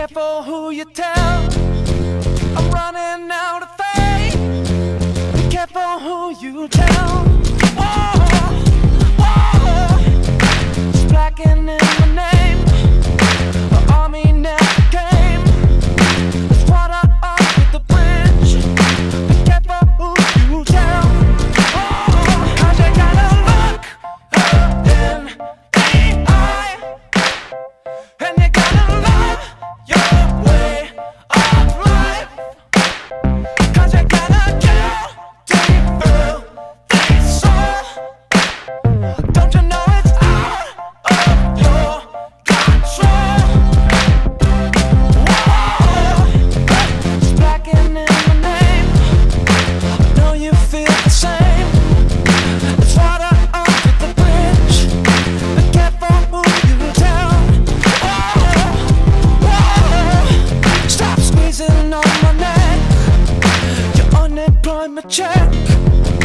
careful who you tell. I'm running out of faith. Be careful who you tell. Whoa, whoa. It's blacking in my name. The army never came. There's water under the bridge. Be careful who you tell. Oh, 'cause you gotta look her in the eye, and you gotta love your way of life. 'Cause you gotta kill till you feel the soul. Don't you know it's out of your control? Whoa, it's blacking in my name. I know you feel the same. It's water under the bridge. Be careful who you tell. Whoa, whoa. Stop squeezing on my neck. Your unemployment check.